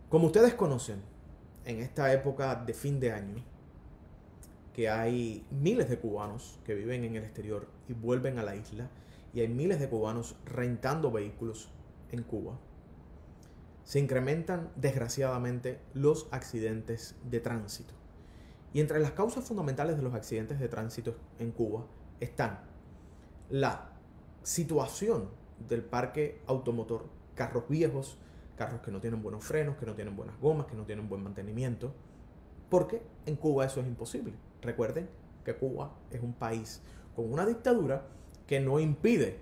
Como ustedes conocen, en esta época de fin de año, que hay miles de cubanos que viven en el exterior y vuelven a la isla, y hay miles de cubanos rentando vehículos en Cuba, se incrementan desgraciadamente los accidentes de tránsito. Y entre las causas fundamentales de los accidentes de tránsito en Cuba están la situación del parque automotor, carros viejos, carros que no tienen buenos frenos, que no tienen buenas gomas, que no tienen buen mantenimiento, porque en Cuba eso es imposible. Recuerden que Cuba es un país con una dictadura que no impide,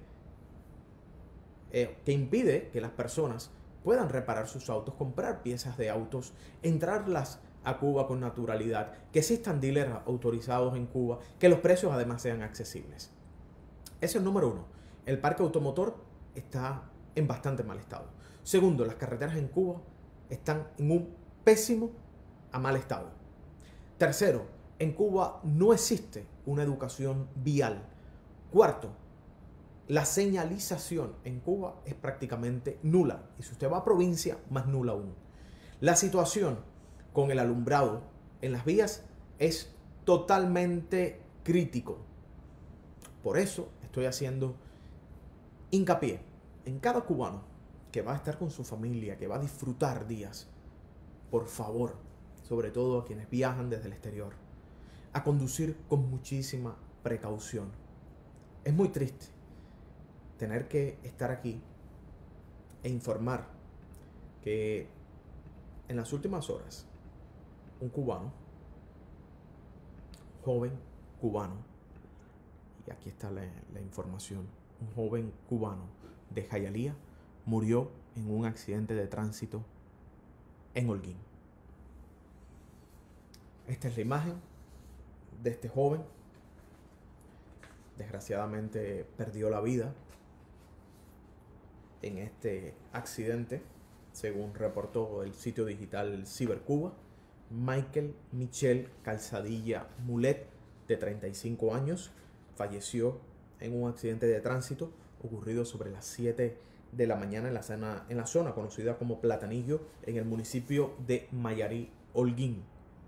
que las personas puedan reparar sus autos, comprar piezas de autos, entrarlas a Cuba con naturalidad, que existan dealers autorizados en Cuba, que los precios además sean accesibles. Eso es número uno. El parque automotor está en bastante mal estado. Segundo, las carreteras en Cuba están en un pésimo a mal estado. Tercero, en Cuba no existe una educación vial. Cuarto, la señalización en Cuba es prácticamente nula. Y si usted va a provincia, más nula aún. La situación con el alumbrado en las vías es totalmente crítico. Por eso estoy haciendo hincapié en cada cubano que va a estar con su familia, que va a disfrutar días. Por favor, sobre todo a quienes viajan desde el exterior, a conducir con muchísima precaución. Es muy triste tener que estar aquí e informar que en las últimas horas un cubano, joven cubano, y aquí está la información, un joven cubano de Jayalía murió en un accidente de tránsito en Holguín. Esta es la imagen de este joven. Desgraciadamente perdió la vida en este accidente, según reportó el sitio digital Cibercuba. Michael Michel Calzadilla Mulet, de 35 años, falleció en un accidente de tránsito ocurrido sobre las 7 de la mañana en la zona conocida como Platanillo, en el municipio de Mayarí, Holguín.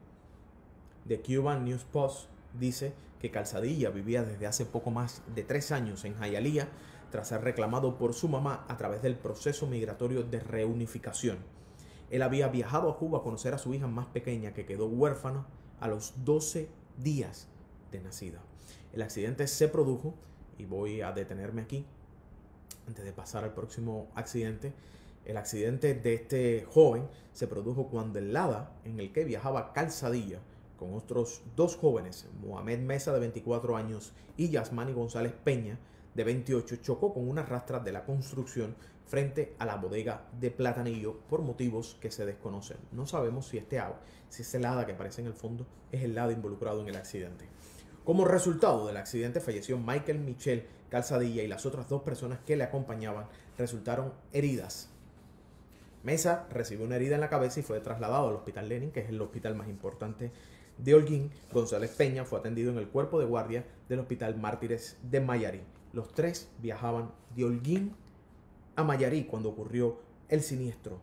The Cuban News Post dice que Calzadilla vivía desde hace poco más de 3 años en Jayalía tras ser reclamado por su mamá a través del proceso migratorio de reunificación. Él había viajado a Cuba a conocer a su hija más pequeña, que quedó huérfana a los 12 días de nacida. El accidente se produjo, y voy a detenerme aquí antes de pasar al próximo accidente. El accidente de este joven se produjo cuando el Lada en el que viajaba Calzadilla con otros dos jóvenes, Mohamed Mesa, de 24 años, y Yasmani González Peña, de 28, chocó con una rastra de la construcción frente a la bodega de Platanillo por motivos que se desconocen. No sabemos si ese Lada que aparece en el fondo es el Lada involucrado en el accidente. Como resultado del accidente falleció Michael Michel Calzadilla, y las otras dos personas que le acompañaban resultaron heridas. Mesa recibió una herida en la cabeza y fue trasladado al Hospital Lenin, que es el hospital más importante de Holguín. González Peña fue atendido en el cuerpo de guardia del Hospital Mártires de Mayarí. Los tres viajaban de Holguín a Mayarí cuando ocurrió el siniestro.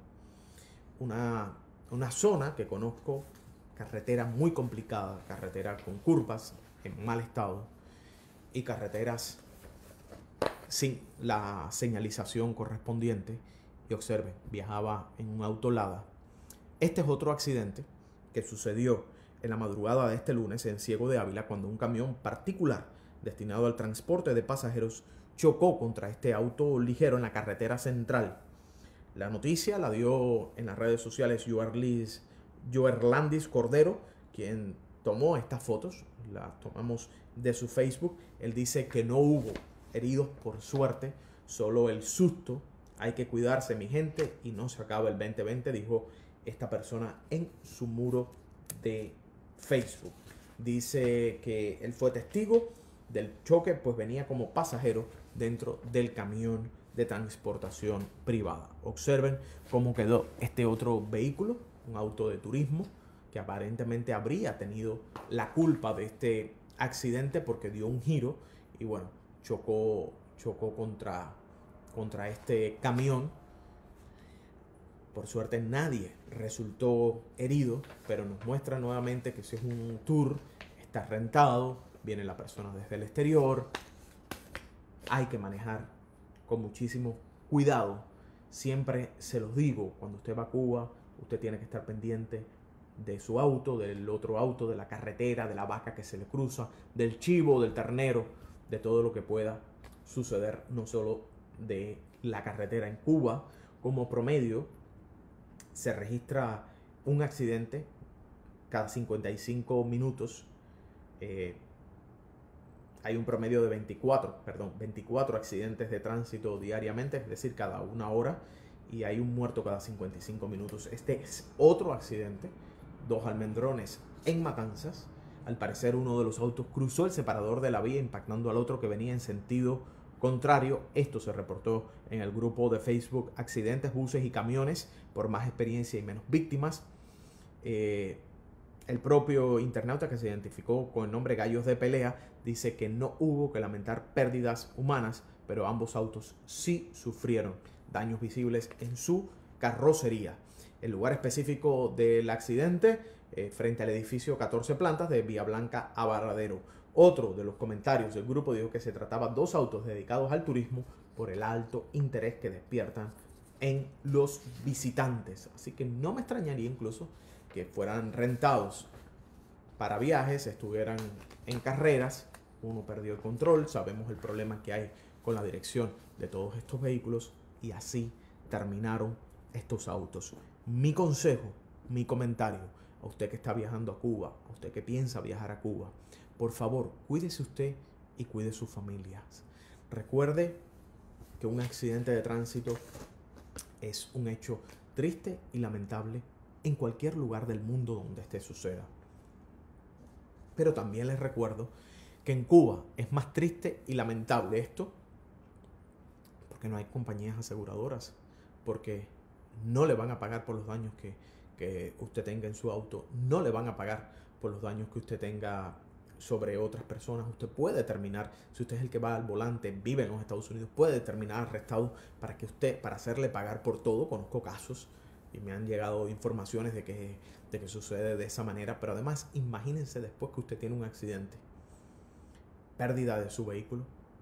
Una zona que conozco, carretera muy complicada, carretera con curvas en mal estado y carreteras sin la señalización correspondiente. Y observen, viajaba en un auto Lada. Este es otro accidente que sucedió en la madrugada de este lunes en Ciego de Ávila, cuando un camión particular destinado al transporte de pasajeros chocó contra este auto ligero en la carretera central. La noticia la dio en las redes sociales Joerlandis Cordero, quien tomó estas fotos, las tomamos de su Facebook. Él dice que no hubo heridos, por suerte, solo el susto. Hay que cuidarse, mi gente, y no se acaba el 2020, dijo esta persona en su muro de Facebook. Dice que él fue testigo del choque, pues venía como pasajero dentro del camión de transportación privada. Observen cómo quedó este otro vehículo, un auto de turismo, que aparentemente habría tenido la culpa de este accidente porque dio un giro y bueno, chocó contra este camión. Por suerte nadie resultó herido, pero nos muestra nuevamente que si es un tour, está rentado, viene la persona desde el exterior, hay que manejar con muchísimo cuidado. Siempre se los digo, cuando usted va a Cuba, usted tiene que estar pendiente de su auto, del otro auto, de la carretera, de la vaca que se le cruza, del chivo, del ternero, de todo lo que pueda suceder, no solo de la carretera. En Cuba, como promedio, se registra un accidente cada 55 minutos. Hay un promedio de 24 accidentes de tránsito diariamente, es decir, cada una hora, y hay un muerto cada 55 minutos. Este es otro accidente, 2 almendrones en Matanzas. Al parecer uno de los autos cruzó el separador de la vía impactando al otro que venía en sentido contrario. Esto se reportó en el grupo de Facebook Accidentes, Buses y Camiones por más experiencia y menos víctimas. El propio internauta, que se identificó con el nombre Gallos de Pelea, dice que no hubo que lamentar pérdidas humanas, pero ambos autos sí sufrieron daños visibles en su carrocería. El lugar específico del accidente, frente al edificio 14 plantas de Vía Blanca a Varadero. Otro de los comentarios del grupo dijo que se trataba de 2 autos dedicados al turismo por el alto interés que despiertan en los visitantes. Así que no me extrañaría incluso que fueran rentados para viajes, estuvieran en carreras. Uno perdió el control, sabemos el problema que hay con la dirección de todos estos vehículos y así terminaron estos autos. Mi consejo, mi comentario a usted que está viajando a Cuba, a usted que piensa viajar a Cuba, por favor, cuídese usted y cuide sus familias. Recuerde que un accidente de tránsito es un hecho triste y lamentable en cualquier lugar del mundo donde este suceda. Pero también les recuerdo que en Cuba es más triste y lamentable esto porque no hay compañías aseguradoras, porque no le van a pagar por los daños que usted tenga en su auto, no le van a pagar por los daños que usted tenga sobre otras personas. Usted puede terminar, si usted es el que va al volante, vive en los Estados Unidos, puede terminar arrestado para hacerle pagar por todo. Conozco casos y me han llegado informaciones de que sucede de esa manera, pero además imagínense después que usted tiene un accidente, pérdida de su vehículo,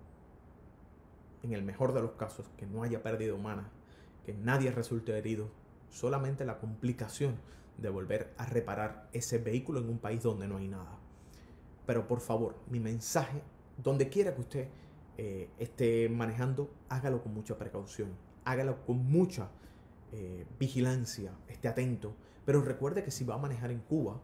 en el mejor de los casos que no haya pérdida humana, que nadie resulte herido, solamente la complicación de volver a reparar ese vehículo en un país donde no hay nada. Pero por favor, mi mensaje, donde quiera que usted esté manejando, hágalo con mucha precaución, hágalo con mucha vigilancia, esté atento. Pero recuerde que si va a manejar en Cuba,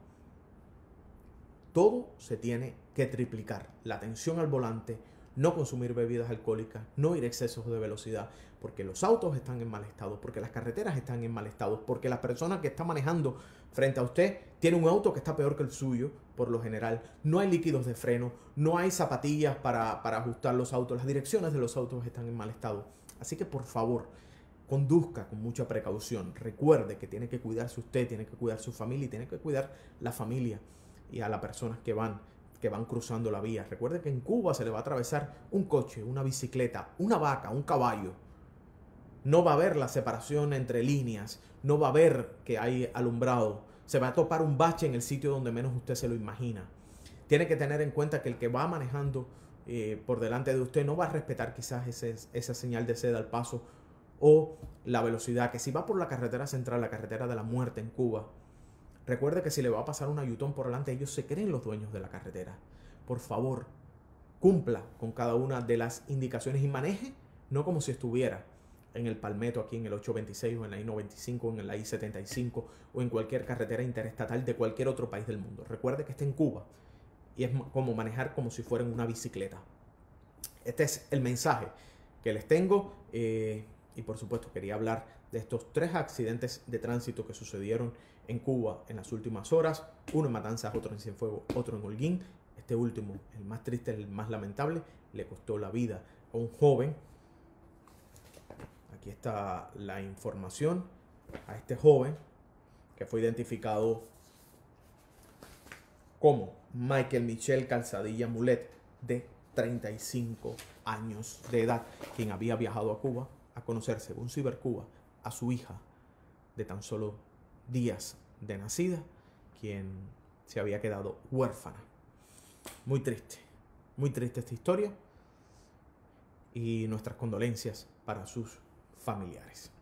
todo se tiene que triplicar. La atención al volante, no consumir bebidas alcohólicas, no ir a excesos de velocidad, porque los autos están en mal estado, porque las carreteras están en mal estado, porque la persona que está manejando frente a usted tiene un auto que está peor que el suyo, por lo general. No hay líquidos de freno, no hay zapatillas para ajustar los autos, las direcciones de los autos están en mal estado. Así que por favor, conduzca con mucha precaución. Recuerde que tiene que cuidarse usted, tiene que cuidar su familia y tiene que cuidar la familia y a las personas que van cruzando la vía. Recuerde que en Cuba se le va a atravesar un coche, una bicicleta, una vaca, un caballo. No va a haber la separación entre líneas, no va a haber que hay alumbrado. Se va a topar un bache en el sitio donde menos usted se lo imagina. Tiene que tener en cuenta que el que va manejando por delante de usted no va a respetar quizás esa señal de ceda al paso o la velocidad, que si va por la carretera central, la carretera de la muerte en Cuba, recuerde que si le va a pasar un ayutón por delante, ellos se creen los dueños de la carretera. Por favor, cumpla con cada una de las indicaciones y maneje no como si estuviera en el Palmetto, aquí en el 826 o en la I-95 o en la I-75 o en cualquier carretera interestatal de cualquier otro país del mundo. Recuerde que está en Cuba y es como manejar como si fuera en una bicicleta. Este es el mensaje que les tengo y por supuesto quería hablar de estos 3 accidentes de tránsito que sucedieron en Cuba en las últimas horas. Uno en Matanzas, otro en Cienfuegos, otro en Holguín. Este último, el más triste, el más lamentable, le costó la vida a un joven. Aquí está la información. A este joven, que fue identificado como Michael Michel Calzadilla Mulet, de 35 años de edad, quien había viajado a Cuba a conocer, según Cibercuba, a su hija de tan solo días de nacida, quien se había quedado huérfana. Muy triste esta historia, y nuestras condolencias para sus familiares.